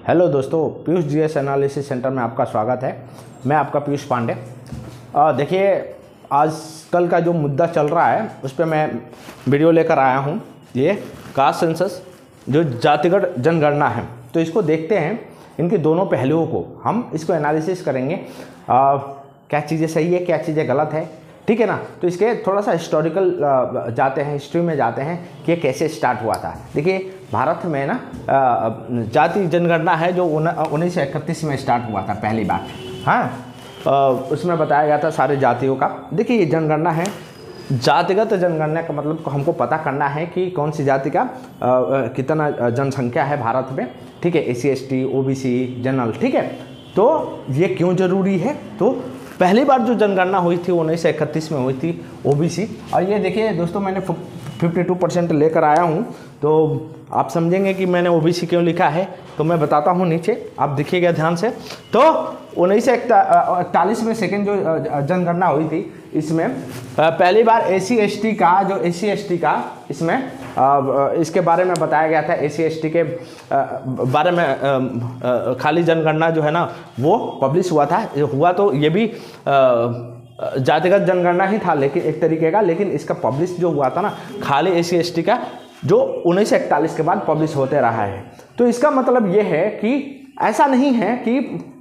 Hello दोस्तों, Piyush GS analysis centre में आपका स्वागत है। मैं आपका पीयूष पांडे। देखिए, आजकल का जो मुद्दा चल रहा है उस पर मैं वीडियो लेकर आया हूँ। ये कास्ट सेंसस जो जातिगत जनगणना है, तो इसको देखते हैं, इनके दोनों पहलुओं को हम इसको एनालिसिस करेंगे। क्या चीज़ें सही है, क्या चीज़ें गलत है, ठीक है ना। तो इसके थोड़ा सा हिस्टोरिकल जाते हैं, हिस्ट्री में जाते हैं कि कैसे स्टार्ट हुआ था। देखिए, भारत में ना जाति जनगणना है जो 1931 में स्टार्ट हुआ था पहली बार। हाँ, उसमें बताया गया था सारे जातियों का। देखिए, ये जनगणना है, जातिगत जनगणना का मतलब हमको पता करना है कि कौन सी जाति का कितना जनसंख्या है भारत में, ठीक है। SC ST OBC जनरल, ठीक है। तो ये क्यों ज़रूरी है? तो पहली बार जो जनगणना हुई थी 1931 में हुई थी OBC। और ये देखिए दोस्तों, मैंने 52% लेकर आया हूँ, तो आप समझेंगे कि मैंने OBC क्यों लिखा है। तो मैं बताता हूँ, नीचे आप देखिएगा ध्यान से। तो 1941 में सेकेंड जो जनगणना हुई थी, इसमें पहली बार SC ST का इसमें इसके बारे में बताया गया था। SC ST के बारे में खाली जनगणना जो है ना वो पब्लिश हुआ था। हुआ तो ये भी जातिगत जनगणना ही था, लेकिन एक तरीके का, लेकिन इसका पब्लिश जो हुआ था ना खाली SC ST का, जो 1941 के बाद पब्लिश होते रहा है। तो इसका मतलब ये है कि ऐसा नहीं है कि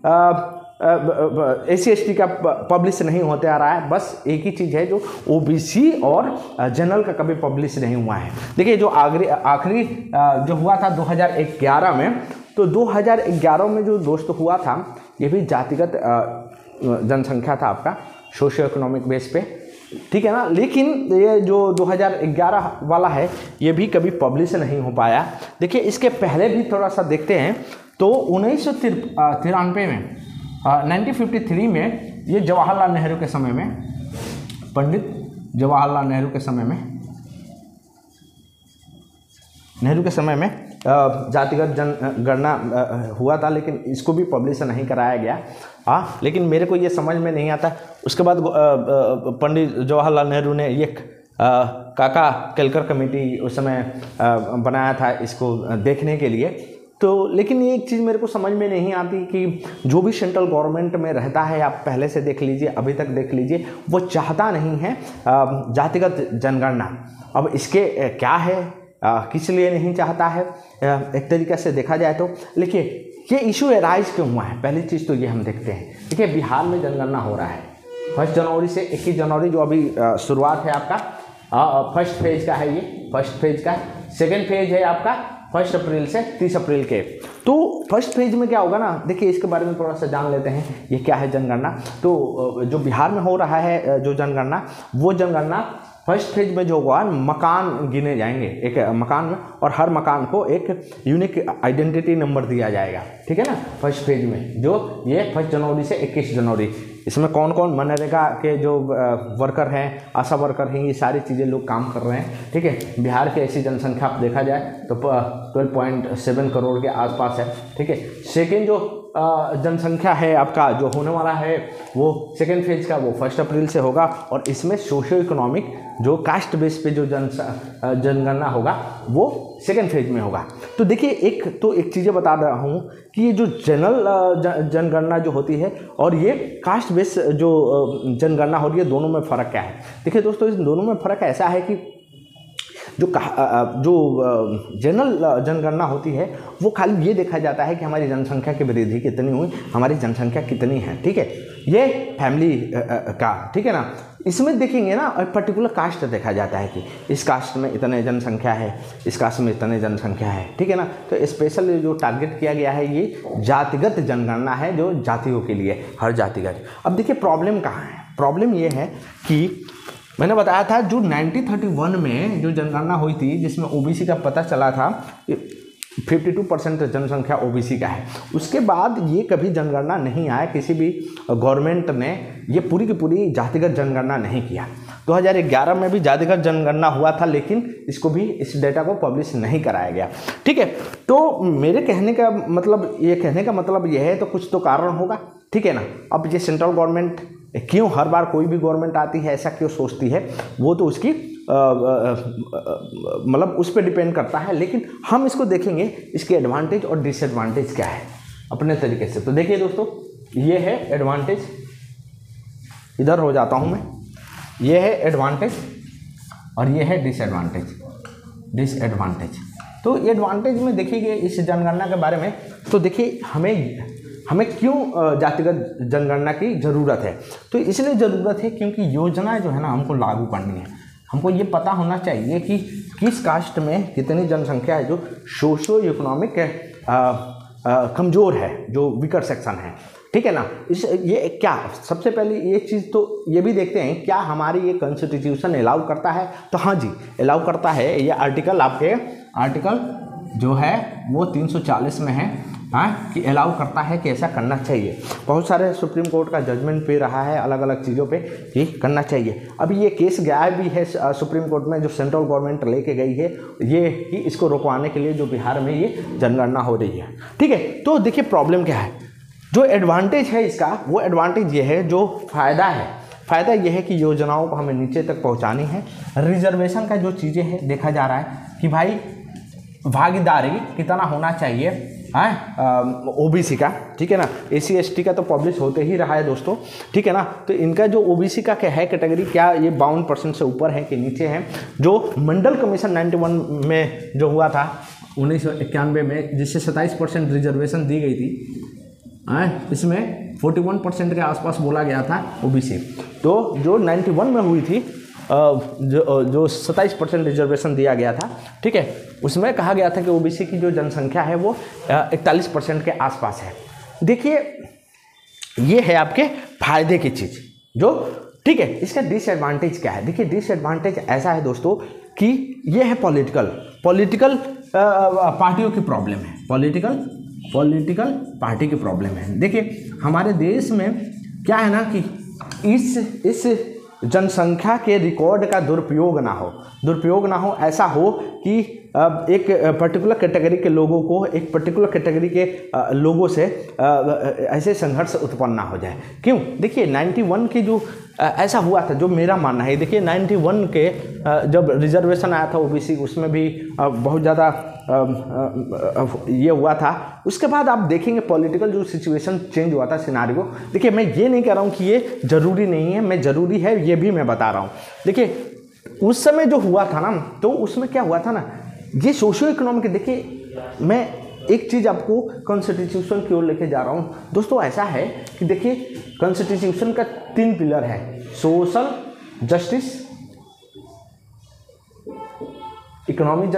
SC ST का पब्लिश नहीं होते आ रहा है, बस एक ही चीज़ है जो OBC और जनरल का कभी पब्लिश नहीं हुआ है। देखिए, जो आखिरी जो हुआ था 2011 में, तो 2011 में जो दोस्त हुआ था, ये भी जातिगत जनसंख्या था आपका, सोशियो इकोनॉमिक बेस पे, ठीक है ना। लेकिन ये जो 2011 वाला है, ये भी कभी पब्लिश नहीं हो पाया। देखिए, इसके पहले भी थोड़ा सा देखते हैं। तो 1993 में 1953 में, ये जवाहरलाल नेहरू के समय में, पंडित जवाहरलाल नेहरू के समय में जातिगत जनगणना हुआ था, लेकिन इसको भी पब्लिश नहीं कराया गया। हाँ, लेकिन मेरे को ये समझ में नहीं आता। उसके बाद पंडित जवाहरलाल नेहरू ने ये काका केलकर कमेटी उस समय बनाया था इसको देखने के लिए। तो लेकिन ये एक चीज़ मेरे को समझ में नहीं आती कि जो भी सेंट्रल गवर्नमेंट में रहता है, आप पहले से देख लीजिए, अभी तक देख लीजिए, वो चाहता नहीं है जातिगत जनगणना। अब इसके क्या है, किस लिए नहीं चाहता है, एक तरीके से देखा जाए तो। देखिए, ये इशू राइज क्यों हुआ है, पहली चीज़ तो ये हम देखते हैं। देखिए, बिहार में जनगणना हो रहा है 1 जनवरी से 21 जनवरी, जो अभी शुरुआत है आपका। फर्स्ट फेज का है, ये फर्स्ट फेज का। सेकेंड फेज है आपका 1 अप्रैल से 30 अप्रैल के। तो फर्स्ट फेज में क्या होगा ना, देखिए इसके बारे में थोड़ा सा जान लेते हैं, ये क्या है जनगणना। तो जो बिहार में हो रहा है जो जनगणना, वो जनगणना फर्स्ट फेज में जो हुआ, मकान गिने जाएंगे एक मकान में, और हर मकान को एक यूनिक आइडेंटिटी नंबर दिया जाएगा, ठीक है ना। फर्स्ट फेज में जो ये 1 जनवरी से 21 जनवरी, इसमें कौन कौन मनरेगा के जो वर्कर हैं, आशा वर्कर हैं, ये सारी चीज़ें लोग काम कर रहे हैं, ठीक है। बिहार की ऐसी जनसंख्या आप देखा जाए तो 12.7 करोड़ के आसपास है, ठीक है। सेकेंड जो जनसंख्या है आपका जो होने वाला है, वो सेकेंड फेज का, वो 1 अप्रैल से होगा। और इसमें सोशियो इकोनॉमिक जो कास्ट बेस पे जो जनगणना होगा, वो सेकेंड फेज में होगा। तो देखिए, एक चीज़ें बता रहा हूँ कि ये जो जनरल जनगणना जो होती है और ये कास्ट बेस जो जनगणना हो रही है, दोनों में फ़र्क क्या है। देखिए दोस्तों, इस दोनों में फ़र्क ऐसा है कि जो जनरल जनगणना होती है, वो खाली ये देखा जाता है कि हमारी जनसंख्या की वृद्धि कितनी हुई, हमारी जनसंख्या कितनी है, ठीक है। ये फैमिली का, ठीक है ना। इसमें देखेंगे ना, पर्टिकुलर कास्ट देखा जाता है कि इस कास्ट में इतने जनसंख्या है, इस कास्ट में इतने जनसंख्या है, ठीक है ना। तो स्पेशल जो टारगेट किया गया है, ये जातिगत जनगणना है, जो जातियों के लिए, हर जातिगत। अब देखिए, प्रॉब्लम कहाँ है। प्रॉब्लम ये है कि मैंने बताया था जो 1931 में जो जनगणना हुई थी, जिसमें OBC का पता चला था, 52% जनसंख्या OBC का है। उसके बाद ये कभी जनगणना नहीं आया, किसी भी गवर्नमेंट ने ये पूरी की पूरी जातिगत जनगणना नहीं किया। 2011 में भी जातिगत जनगणना हुआ था, लेकिन इसको भी, इस डेटा को पब्लिश नहीं कराया गया, ठीक है। तो मेरे कहने का मतलब ये है, तो कुछ तो कारण होगा, ठीक है ना। अब ये सेंट्रल गवर्नमेंट क्यों हर बार कोई भी गवर्नमेंट आती है ऐसा क्यों सोचती है, वो तो उसकी मतलब उस पर डिपेंड करता है, लेकिन हम इसको देखेंगे इसके एडवांटेज और डिसएडवांटेज क्या है अपने तरीके से। तो देखिए दोस्तों, ये है एडवांटेज, इधर हो जाता हूँ मैं, ये है एडवांटेज और ये है डिसएडवांटेज। तो एडवांटेज में देखिए इस जनगणना के बारे में, तो देखिए हमें क्यों जातिगत जनगणना की ज़रूरत है। तो इसलिए ज़रूरत है क्योंकि योजना जो है ना हमको लागू करनी है। हमको ये पता होना चाहिए कि किस कास्ट में कितनी जनसंख्या है जो सोशो इकोनॉमिक कमज़ोर है, जो वीकर सेक्शन है, ठीक है ना। ये क्या, सबसे पहले ये चीज़ तो ये भी देखते हैं क्या हमारी ये कॉन्स्टिट्यूशन अलाउ करता है। तो हाँ जी, अलाउ करता है। ये आर्टिकल जो है वो 340 में है, हाँ, कि अलाउ करता है कि ऐसा करना चाहिए। बहुत सारे सुप्रीम कोर्ट का जजमेंट पे रहा है अलग अलग चीज़ों पे कि करना चाहिए। अभी ये केस गया भी है सुप्रीम कोर्ट में, जो सेंट्रल गवर्नमेंट लेके गई है, ये कि इसको रुकवाने के लिए जो बिहार में ये जनगणना हो रही है, ठीक है। तो देखिए प्रॉब्लम क्या है, जो एडवांटेज है इसका, वो एडवांटेज ये है, जो फ़ायदा है, फ़ायदा यह है कि योजनाओं को हमें नीचे तक पहुंचानी है। रिजर्वेशन का जो चीज़ें हैं देखा जा रहा है कि भाई भागीदारी कितना होना चाहिए ओबीसी का, ठीक है ना। एसी एसटी का तो पब्लिश होते ही रहा है दोस्तों, ठीक है ना। तो इनका जो ओबीसी का क्या है कैटेगरी, क्या ये 52% से ऊपर है कि नीचे है। जो मंडल कमीशन 91 में जो हुआ था 1991 में, जिससे 27% रिजर्वेशन दी गई थी, इसमें 41% के आसपास बोला गया था ओबीसी। तो जो 91 में हुई थी, जो 27% रिजर्वेशन दिया गया था, ठीक है, उसमें कहा गया था कि ओबीसी की जो जनसंख्या है वो 41% के आसपास है। देखिए ये है आपके फायदे की चीज़ जो, ठीक है। इसका डिसएडवांटेज क्या है, देखिए डिसएडवांटेज ऐसा है दोस्तों कि ये है पॉलिटिकल पार्टियों की प्रॉब्लम है, पॉलिटिकल पार्टी की प्रॉब्लम है। देखिए हमारे देश में क्या है ना कि इस जनसंख्या के रिकॉर्ड का दुरुपयोग ना हो, ऐसा हो कि एक पर्टिकुलर कैटेगरी के लोगों को एक पर्टिकुलर कैटेगरी के लोगों से ऐसे संघर्ष उत्पन्न ना हो जाए। क्यों, देखिए 91 की जो ऐसा हुआ था, जो मेरा मानना है, देखिए 91 के जब रिजर्वेशन आया था ओबीसी, उसमें भी बहुत ज़्यादा ये हुआ था। उसके बाद आप देखेंगे पॉलिटिकल जो सिचुएशन चेंज हुआ था, सिनारियो। देखिए मैं ये नहीं कह रहा हूँ कि ये ज़रूरी नहीं है, मैं ज़रूरी है ये भी मैं बता रहा हूँ। देखिए उस समय जो हुआ था ना, तो उसमें क्या हुआ था ना, ये सोशो इकोनॉमिक, देखिए मैं एक चीज़ आपको कॉन्स्टिट्यूशन की ओर लेके जा रहा हूँ दोस्तों। ऐसा है कि देखिए कॉन्स्टिट्यूशन का 3 पिलर है, सोशल जस्टिस, इकोनॉमिक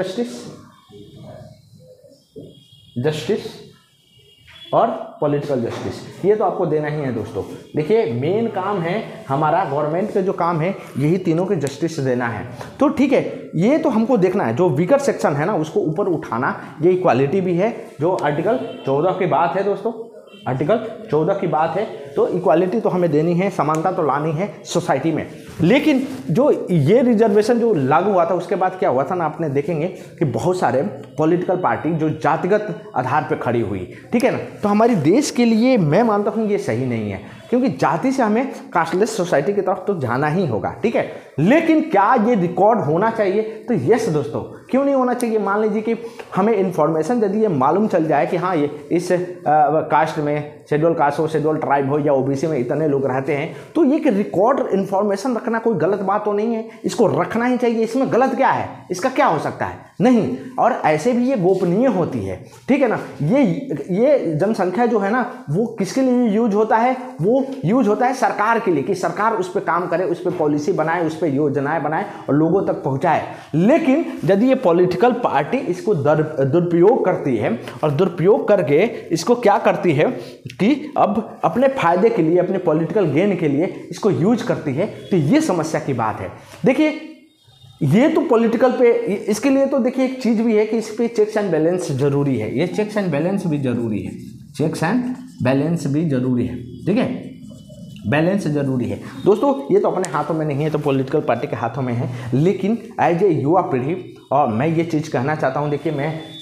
जस्टिस और पॉलिटिकल जस्टिस। ये तो आपको देना ही है दोस्तों। देखिए मेन काम है हमारा, गवर्नमेंट का जो काम है यही तीनों के जस्टिस देना है। तो ठीक है, ये तो हमको देखना है, जो वीकर सेक्शन है ना उसको ऊपर उठाना, ये इक्वालिटी भी है, जो आर्टिकल 14 की बात है दोस्तों, आर्टिकल 14 की बात है। तो इक्वालिटी तो हमें देनी है, समानता तो लानी है सोसाइटी में। लेकिन जो ये रिजर्वेशन जो लागू हुआ था, उसके बाद क्या हुआ था ना, आपने देखेंगे कि बहुत सारे पॉलिटिकल पार्टी जो जातिगत आधार पर खड़ी हुई, ठीक है ना। तो हमारे देश के लिए मैं मानता हूँ ये सही नहीं है, क्योंकि जाति से हमें कास्टलेस सोसाइटी की तरफ तो जाना ही होगा, ठीक है। लेकिन क्या ये रिकॉर्ड होना चाहिए, तो यस दोस्तों, क्यों नहीं होना चाहिए। मान लीजिए कि हमें इन्फॉर्मेशन यदि ये मालूम चल जाए कि हाँ ये इस कास्ट में, शेड्यूल कास्ट हो, शेड्यूल ट्राइब हो या ओबीसी में इतने लोग रहते हैं, तो ये कि रिकॉर्ड इन्फॉर्मेशन रखना कोई गलत बात तो नहीं है, इसको रखना ही चाहिए। इसमें गलत क्या है, इसका क्या हो सकता है, नहीं। और ऐसे भी ये गोपनीय होती है, ठीक है ना। ये जनसंख्या जो है ना, वो किसके लिए यूज होता है, वो यूज होता है सरकार के लिए, कि सरकार उस पर काम करे, उस पर पॉलिसी बनाए, उस पर योजनाएं बनाए और लोगों तक पहुंचाए। लेकिन यदि ये पॉलिटिकल पार्टी इसको दुरुपयोग करती है, और दुरुपयोग करके इसको क्या करती है कि अब अपने फायदे के लिए, अपने पॉलिटिकल गेन के लिए इसको यूज करती है, तो ये समस्या की बात है। देखिए ये तो पॉलिटिकल पे, इसके लिए तो देखिए एक चीज़ भी है कि इस पे चेक्स एंड बैलेंस जरूरी है, ये चेक्स एंड बैलेंस भी जरूरी है, चेक्स एंड बैलेंस भी जरूरी है, ठीक है, बैलेंस जरूरी है दोस्तों। ये तो अपने हाथों में नहीं है, तो पॉलिटिकल पार्टी के हाथों में है। लेकिन एज ए युवा पीढ़ी, और मैं ये चीज़ कहना चाहता हूँ, देखिए मैं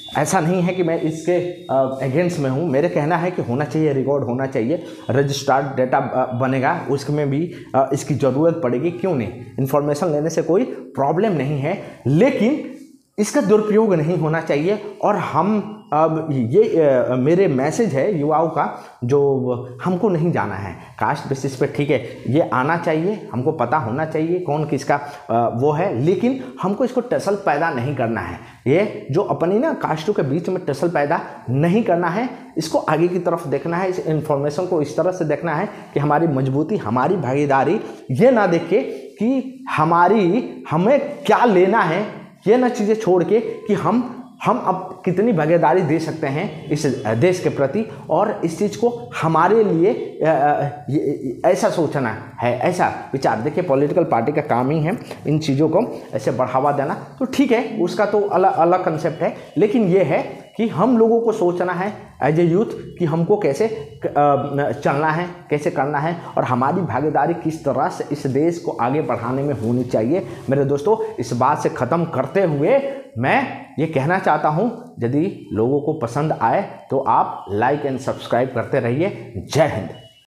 ऐसा नहीं है कि मैं इसके अगेंस्ट में हूँ। मेरे कहना है कि होना चाहिए, रिकॉर्ड होना चाहिए, रजिस्टर्ड डेटा बनेगा, उसमें भी इसकी ज़रूरत पड़ेगी, क्यों नहीं। इन्फॉर्मेशन लेने से कोई प्रॉब्लम नहीं है, लेकिन इसका दुरुपयोग नहीं होना चाहिए। और हम अब ये मेरे मैसेज है युवाओं का, जो हमको नहीं जाना है कास्ट बेसिस पे, ठीक है, ये आना चाहिए, हमको पता होना चाहिए कौन किसका वो है, लेकिन हमको इसको टसल पैदा नहीं करना है। ये जो अपनी ना कास्टों के बीच में टसल पैदा नहीं करना है, इसको आगे की तरफ देखना है, इस इन्फॉर्मेशन को इस तरह से देखना है कि हमारी मजबूती, हमारी भागीदारी, ये ना देखे कि हमें क्या लेना है, ये ना चीज़ें छोड़ के कि हम अब कितनी भागीदारी दे सकते हैं इस देश के प्रति, और इस चीज़ को हमारे लिए ऐसा सोचना है, ऐसा विचार। देखिए पॉलिटिकल पार्टी का काम ही है इन चीज़ों को ऐसे बढ़ावा देना, तो ठीक है, उसका तो अलग अलग कंसेप्ट है, लेकिन ये है कि हम लोगों को सोचना है एज ए यूथ कि हमको कैसे चलना है, कैसे करना है, और हमारी भागीदारी किस तरह से इस देश को आगे बढ़ाने में होनी चाहिए। मेरे दोस्तों, इस बात से ख़त्म करते हुए मैं ये कहना चाहता हूँ, यदि लोगों को पसंद आए तो आप लाइक एंड सब्सक्राइब करते रहिए। जय हिंद।